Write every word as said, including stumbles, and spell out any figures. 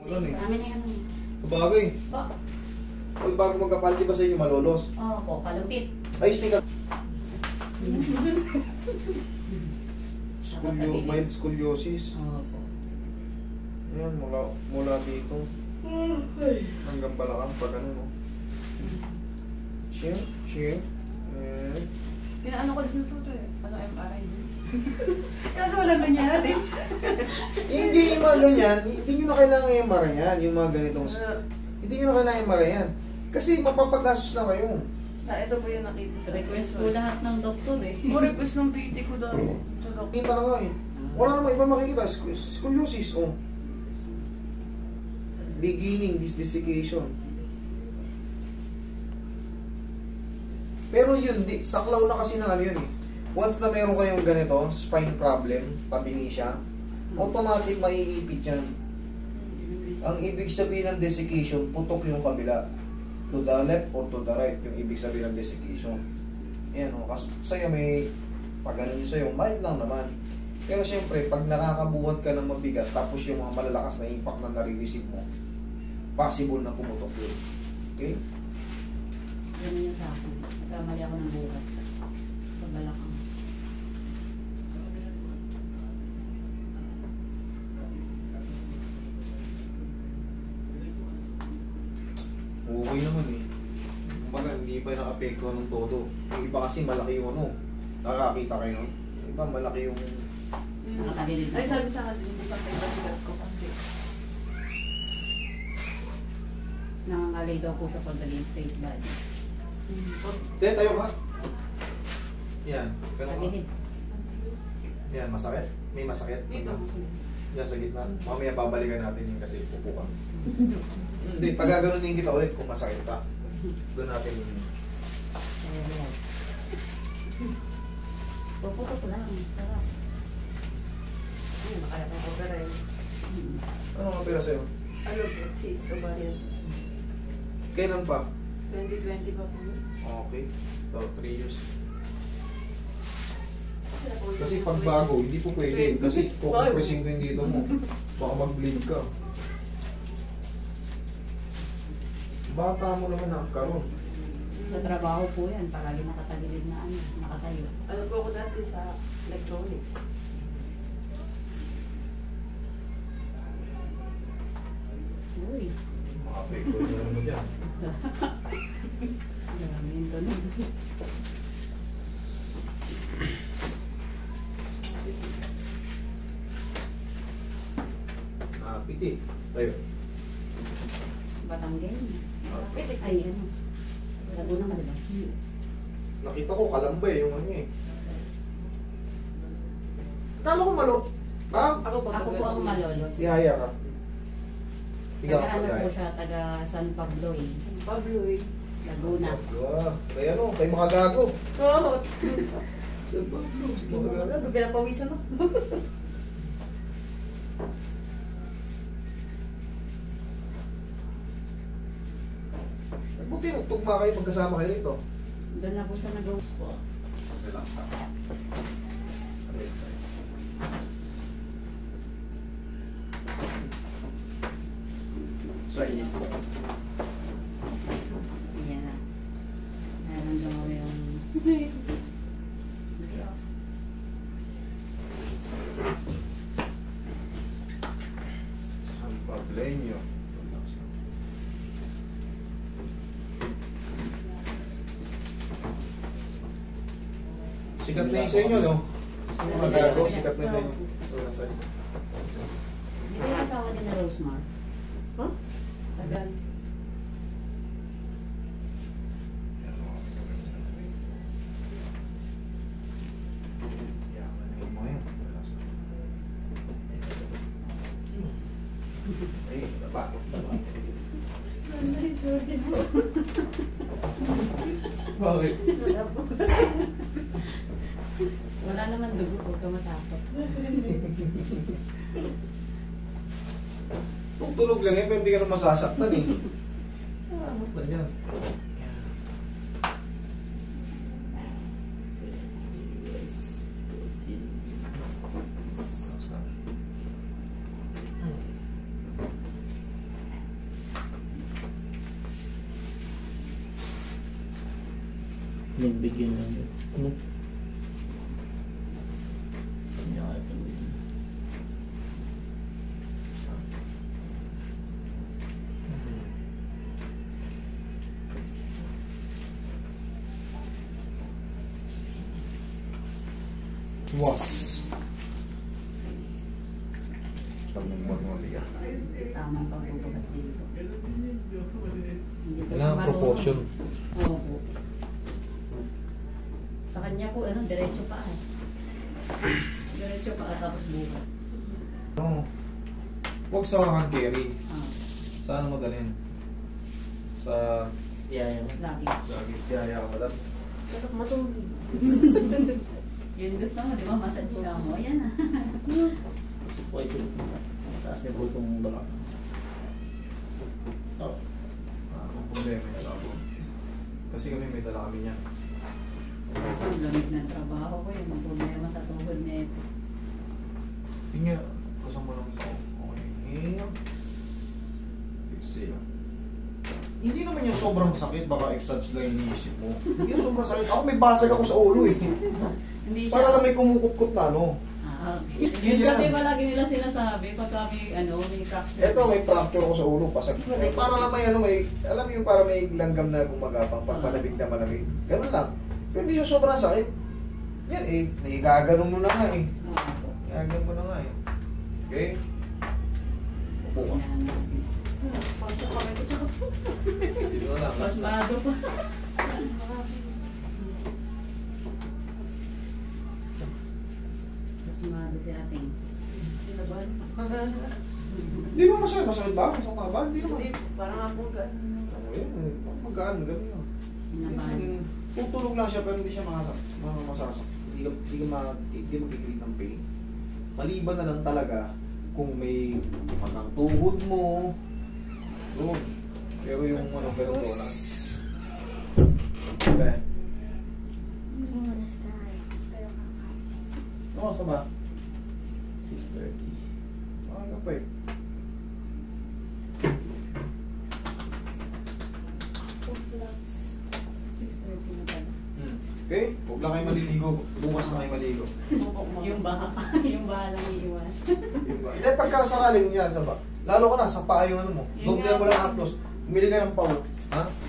Ano eh? Amin na yan. Bagay. Po. Pag bago magkapaldi ba sa inyo malolos? Oo po, palupit. Ayos ni ka. Scolio, mild scoliosis. Oo po. Ayan, mula, mula dito. Hanggang balakang pag ano, no? Cheer, cheer. Eh. Pinaano ko din ito eh. Ano, M R I din. Kasi walang nangyari. Hindi yung mga ganyan, hindi nyo na kailangan M R I yan, yung mga ganitong... Uh, Hindi nyo na kailangan M R I yan. Kasi mapapagastos na kayo. na ito po yung nakita. Request po lahat ng doktor eh. Mo request ng P T ko daw. Sa doktor. Kita na nga eh. Wala namang iba makikita. Sc- Scoliosis, oh. Beginning, this desiccation. Pero yun, di, saklaw na kasi na ano yun eh. Once na meron kayong ganito, spine problem, pabingi siya, automatic maiipit yan. Ang ibig sabihin ng desiccation, putok yung kabila. To the left or to the right, yung ibig sabihin ng desiccation. Ayan o, kasi sa'yo may, pag ano yun sa'yo, mild lang naman. Pero syempre, pag nakakabuhat ka ng mabigat, tapos yung mga malalakas na impact na nare-receive mo, possible na pumutok yun. Okay? Ganun niya sa akin. Nagkamali ako ng buhat. Sa balakang. Okay naman eh. Kumbaga, hindi pa nakapekto ng todo. Yung iba kasi malaki yung ano, nakakita kayo nun. Yung iba malaki yung... Nakatagilid Ay, ako. sabi sa akin, hindi pa kayo basigat ko kasi. Nangangalay daw po siya pag naging straight body. Hindi, tayo ka. Yan. Ganun ka. Tagilid. Yan, masakit. May masakit. Dito. Yan sa gitna. Mamaya babalikan natin yun kasi pupo ka. Hindi, pagaganunin kita ulit kung masakit ka. Doon natin yun. Ayan. Puputok ko lang. Sarap. Ay, makaya pang override. Hmm. Ano ang pera sa'yo? Ano po, sis, ovarian. Kailan pa? twenty twenty pa po yun. Okay. So, three years. Kasi pag bago, hindi po pwede. Kasi kukompressing ko yung dito mo. Baka mag-bleed ka. Bata mo naman nakakaroon. Sa trabaho po yan. Palagi nakatagilid na ano. Nakatayo. Ano po ako dati sa electronics. Uy. Makapekto yung ano mo dyan. Marami yung tunog. Ah, piti. Tayo. Batanggay. Pitik. Ay, ano. Laguna ka diba? Nakita ko kalambay yung ano eh. Kala ko malo. Ah, Ako po, Ako po ang malolos. ihaya ka. Higa Taga ka ano pa po siya, taga San Pablo eh. Pablo eh. Laguna. Ah, kaya ano, kay makagago. Oo. Sa Pablo, si makagago. Ano, pinapawisan ako. Buti nagtugma kayo, magkasama kayo rito. Doon na po siya nag-go. Relax ka. Relax ka. Sa inyo po. Ayan na. Meron daw yung... San Pableño. Sikat na yung sa inyo, no? Yung magago, sikat na sa inyo. So, nasa inyo. Di ba yung asawa din na Rosemar? Huh? Tagal. Yaman na yung mga yan. Relax na. Ay, baba. Baba. Ay, sorry po. Bakit? Wala po. Wala naman dugo, huwag ka matakot. Kung tulog lang yan, pero hindi ka na masasaktan eh. Ah, ano ba yan? Nagbigyan lang yun. Ano? Kanya ka ito. Was. Pag nagmamali ka. Tamang pagbubugat dito. Hindi po Kailangan marunong. proportion. Oo po. Sa kanya po, ano, diretso pa ah. Diretso pa ah, tapos bukas. No. Huwag sa hand carry. Ah, Saan mo dalhin? Sa... Yaya mo. lagi. Sa Gitiyaya ka ba dad? Dapat matulog. Yun gusto mo, di ba? Massage ka mo. Yan ah. Okay, sila. Taas niya po itong baka. Oh. Ah, ang problema yung labo. Kasi kami may dala kami niyan. Kaso ang lamig ng trabaho ko, yung mga problema sa tuhod na ito. Tingnan, kusang mo lang ito. Okay. Here. Exhale. Hindi naman yung sobrang sakit, baka exage lang iniisip mo. Hindi yung sobrang sakit. Ako may basag ako sa ulo eh. Hindi siya. Para lang may kumukut-kut na ano. Ah, yun kasi palagi nila sinasabi pagka may, ano, may fracture. Eto, may fracture ako sa ulo, pasag. Para lang may ano, may, alam mo yung para may langgam na gumagapang, pag malamig na malamig. Ganun lang. Pero hindi siya sobrang sakit. Yan eh, nagaganon mo na nga eh. Oo. Nagaganon mo na nga eh. Okay? Upo ka. Pasok kami ko tsaka po. Dito na lang. Mas mado pa. Mas mado si ating. Kinabahan. Hindi mo masakit. Masakit ba? Masakit ka ba? Hindi naman. Hindi, parang ako gano'n. Ano yun? Magaan, ganun yun. Kinabahan. Tutulog lang siya pero hindi siya makasak. Makasasak. Hindi ka, hindi ka mag, hindi magkikrit ng pain. Maliban na lang talaga kung may matang tuhod mo. Doon. Pero yung ano, ganun to lang. Okay. Oo, sa ba? six thirty. Ano pa eh. six thirty na pala. Hmm. Okay? Huwag lang kayo maliligo. Bukas na kayo maligo. Yung baha, yung baha lang iiwas. Diba? Hindi, pagka sakaling yan sa ba? Lalo ka na, sa paa yung ano mo. Yun Doble nga mo po. lang haplos. Bumili ka ng pau. Ha?